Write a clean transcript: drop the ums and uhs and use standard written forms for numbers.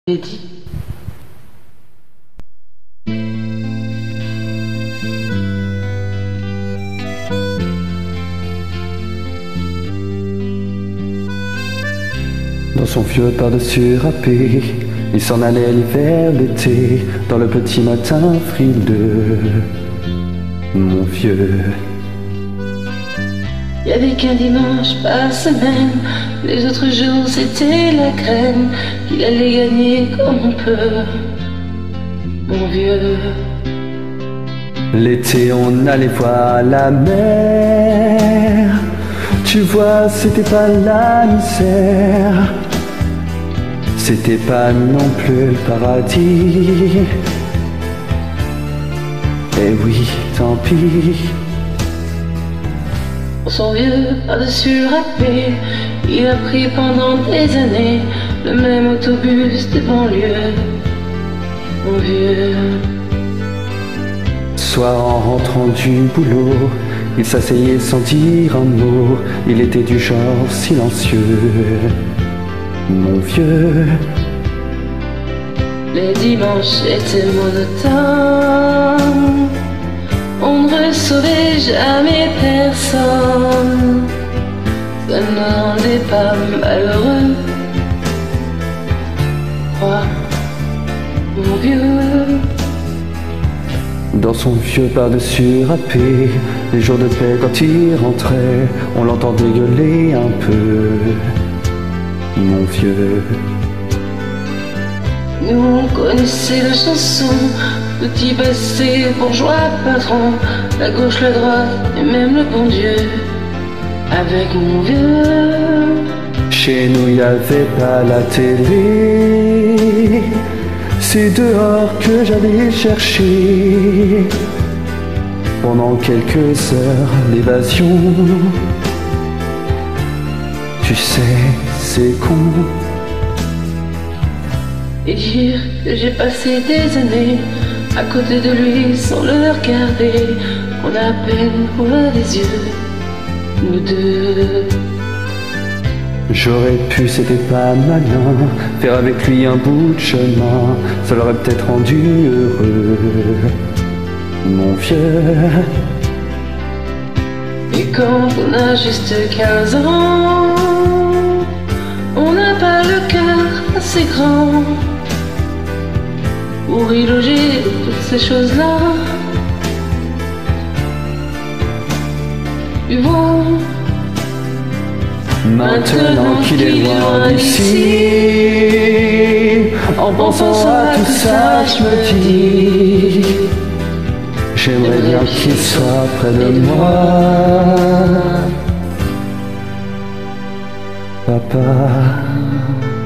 dit. Dans son vieux par-dessus râpé, il s'en allait l'hiver, l'été, dans le petit matin frileux. Mon vieux. Y avait qu'un dimanche par semaine, les autres jours c'était la crème, qu'il allait gagner comme on peut, mon vieux. L'été on allait voir la mer, tu vois c'était pas la misère, c'était pas non plus le paradis. Et oui, tant pis. Pour son vieux par-dessus râpé, il a pris pendant des années le même autobus des banlieues, mon vieux. Soir en rentrant du boulot, il s'asseyait sans dire un mot, il était du genre silencieux, mon vieux. Les dimanches étaient monotones, on ne recevait jamais personne, ça ne rendait pas malheureux. Crois, mon vieux. Dans son vieux par-dessus râpé, les jours de paix quand il rentrait, on l'entendait gueuler un peu, mon vieux. Nous on connaissait la chanson, petit passé, bourgeois, patron, la gauche, la droite et même le bon Dieu, avec mon vieux. Chez nous y avait pas la télé, c'est dehors que j'allais chercher pendant quelques heures l'évasion. Tu sais, c'est con. Et dire que j'ai passé des années à côté de lui sans le regarder, on a à peine ouvert les yeux, nous deux. J'aurais pu, c'était pas malin, faire avec lui un bout de chemin, ça l'aurait peut-être rendu heureux, mon vieux. Et quand on a juste 15 ans, on n'a pas le cœur assez grand pour y loger toutes ces choses-là. Tu vois, maintenant qu'il est loin d'ici, en pensant à tout ça, je me dis, j'aimerais bien qu'il soit près de moi, papa.